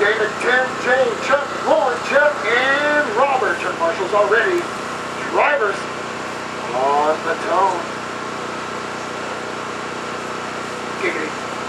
David, Tim, Jay, Chuck, Lauren, Jeff, and Robert. Turn marshals already. Drivers on the tone. Giggity.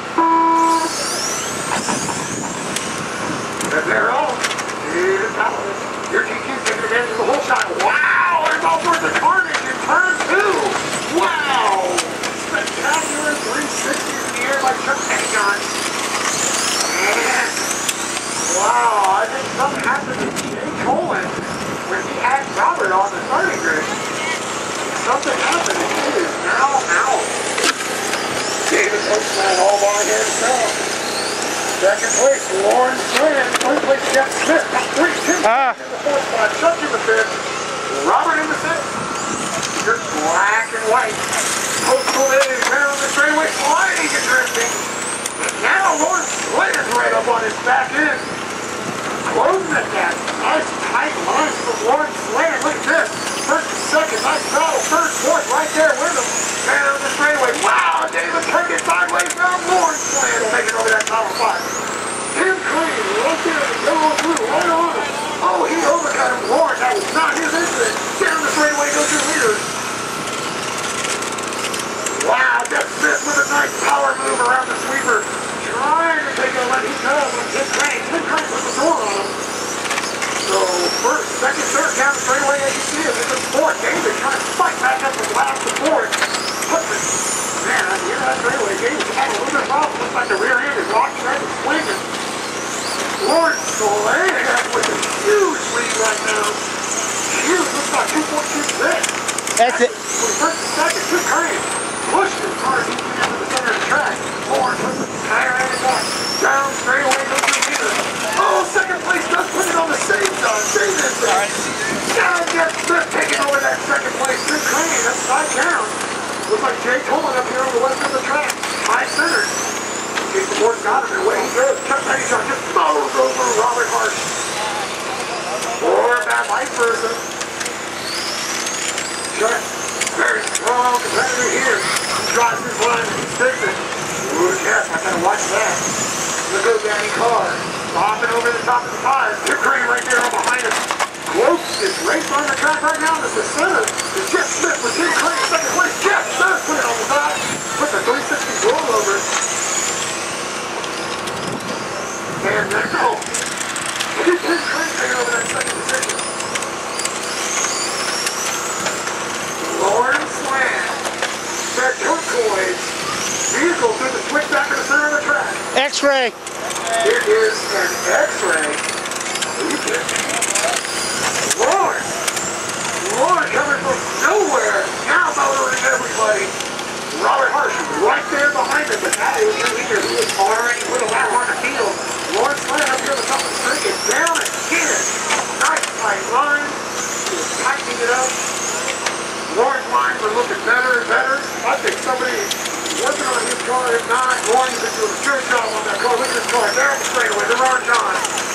And they're on. David Powers. Your TQ's taking advantage of the whole shot. Wow! There's all sorts of carnage in turn 2. Wow! Spectacular 360s in the air by Chuck Pentagon. And wow, I think something happened to Jay Colin when he had Robert on the starting grid. Something happened and he is now out. David Postman all by himself. Second place, Lauren Swan. Third place, Jeff Smith. Three, Tim in the fourth spot. Chuck in the fifth. Robert in the sixth. You're black and white. Postal is down the straightaway, sliding and drifting. And now Lauren Swan's right up on his back end. Closing the gap. Nice tight lines from Lauren Swan. Look at this. First and second, nice battle. Third, fourth, right there with him. Down the straightaway. Wow, David turned it sideways. Now Lauren Swan taking over that top five. Tim Crane right there to go through, right on him. Oh, he overcut him. Lauren, that was not his incident. Down the straightaway goes your leaders. Wow, Jeff Smith with a nice power move around the sweeper. Trying to take a let he does on Tim Crane. Tim Crane put the door on him. So first, second, third down the straightaway as you see it. This is fourth. David trying to fight back up from last to fourth. Man, at the end of that straightaway, David's had a little bit of problem. Looks like the rear end is rocking right and swinging. Lauren Swan with a huge lead right now. Huge, looks like 2.26. That's it. First and second, Tim Crane pushed his car into the center of the track. Lauren puts the tire and back. Down straightaway goes the leader. Oh, second place does put it on the same side. Same inside. Now Jeff Smith taking over that second place. Tim Crane, that's 5 down. Looks like Jay Colin up here on the west of the track. High center. Jason Moore's got him, and away he goes. Chuck Pennington just mows over Robert Harsh. Or that vice versa. Chuck, very strong competitor here. He drives his line and he sticks it. Ooh, yes, I gotta watch that. The GoDaddy car. Hopping over the top of the tires. Tim Crane right there on behind him. Close is raced on the track right now. This is center. It's Jeff Smith with Tim Crane second place. Jeff Smith put it on the side. Puts a 360 rollover. And now, Tim Crane taking over that second position. Lauren Swan, that turquoise vehicle through the switch back in the center of the track. X-ray. It is an X-ray. Lauren coming from nowhere, now motoring everybody. Robert Harsh right there behind him, but that is your leader who is already put a lap on the field. Lauren Swan up here on the top of the string is down again. Nice tight line. He's tightening it up. Lauren's lines are looking better and better. I think somebody working on his car. If not, Lauren's been doing a good job on that car. Look at this car. Down the straightaway. There are John.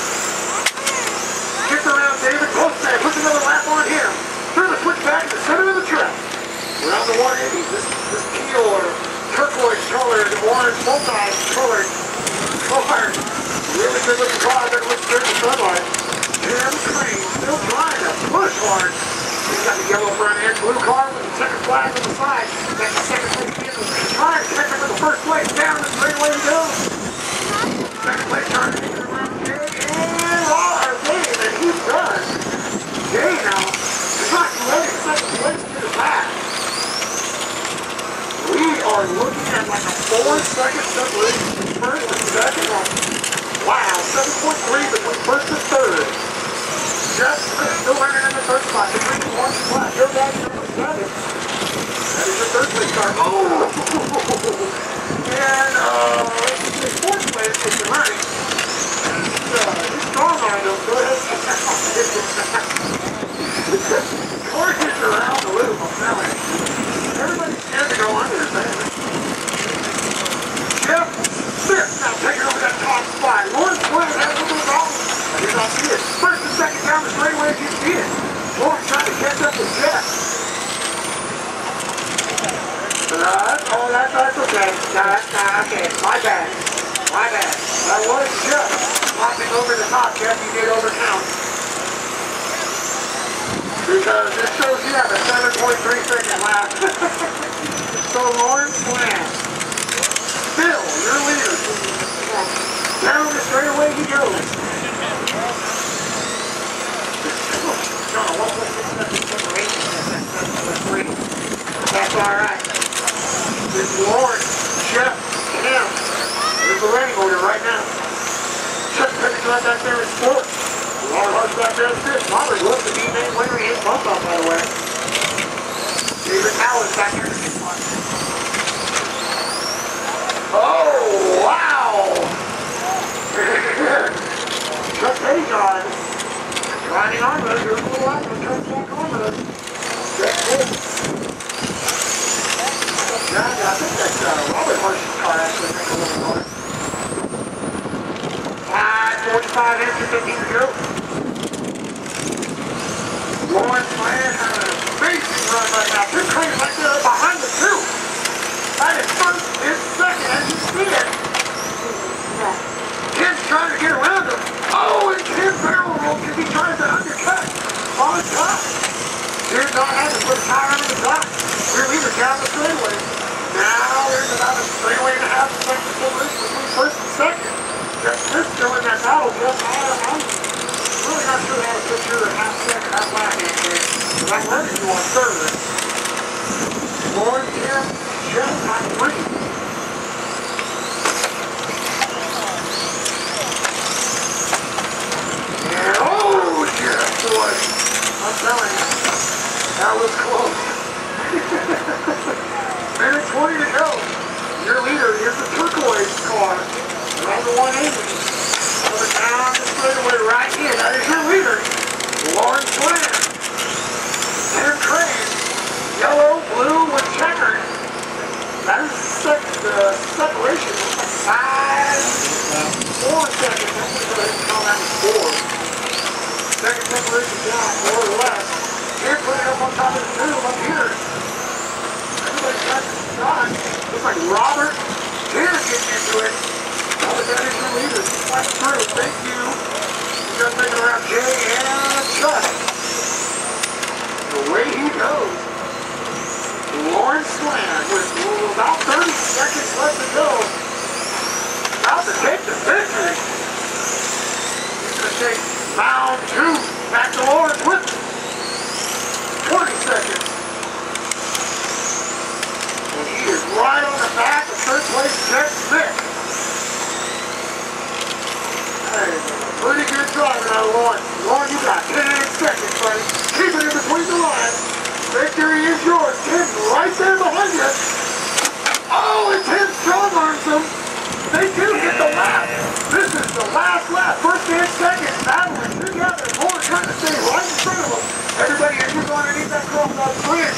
Kick around David. Postman puts another lap on him. Through the switch back in the center of the track. Around the 180. This teal or turquoise colored, orange, multi-colored car. Really good looking car. I bet it looks good in the sunlight. Tim Crane still trying to push hard. He's got the yellow front end, blue car with the second flag on the side. That's the second place vehicle. Trying to catch up with the first place. Down the straightaway he goes. Second place trying to take it around Jay. And our Dave, and he's done. Jay now is not letting second place get it back. We are looking at like a 4-second separation between first and second. Wow, 7.3 between first and third. Jeff Smith still running in the third spot. The green orange flag. Go back to number 7. That is your third place car. Oh! And, fourth place is the running. He's strong on him. Go ahead. Car gets around the loop, I'm telling you. Everybody's scared to go under his head. Jeff Smith now taking over that top spot. Lauren Swan has a little problem. I did not see it. First and second down the straightaway as you see it. Lauren trying to catch up with Jeff. That's okay. Okay. My bad. That was Jeff. Hopping over the top, Jeff, you did overcount. Because this shows you have a 7.3 second lap. So Lawrence Bland, still your leader. Down the straightaway he goes. That's alright. It's Lawrence, Jeff, Kim. There's the running order right now. Chuck Penny's right back there in fourth. Robert Hart's back there in fifth. Robert was the D-main winner in bump up, by the way. David Allen's back there in fifth one. Oh, wow! Chuck Penny's on. Riding on mode, you're a little out of turn back on mode. That's it. Yeah, I think that's Robert Hart's car actually makes a little noise. 5:45 into 15 to go. Lawrence Bland had an amazing run right now. Two trains right there behind the two. That is first and second, as you see it. Kim's trying to get around him. Oh, and Kim barrel roll because he tries to undercut on top. Here's not having to put a tire under the top. We're leaving down the straightaway. Now there's about a straightaway and a half second separation between first and second. They're still in that battle, Jeff. I'm really not sure how to put your half second, half lap in here. But I'm running you on third. Lawrence, Kim, Jeff, on three. And oh, Jeff, boy. I'm telling you, that was close. Minute 20 to go. Your leader is the turquoise car. Around the 180. Put it down the straightaway right here. That is your leader. Lawrence Bland. Tim Crane. Yellow, blue with checkered. That is the separation. 4 seconds. That's what they call that was 4. Second separation down, more or less. Here, put it up on top of the two up here. Everybody's got the shot. Looks like Robert here getting into it. That is your leader. Went through. Thank you. You got making around Jay and Chuck. Away he goes. Lawrence Bland with about 30 seconds left to go. About to take the victory. He's going to take round 2 back to Lawrence with 20 seconds. And he is right on the back of third place, Jeff Smith. Hey, pretty good driving out of Lawrence. Lawrence, you got 10 seconds, buddy. Keep it in between the lines. Victory is yours. Tim's right there behind you. Oh, and Tim strong arms him. They do get the lap. This is the last lap. First and second battling together. More trying to stay right in front of them. Everybody, as you're going underneath that cross on screen.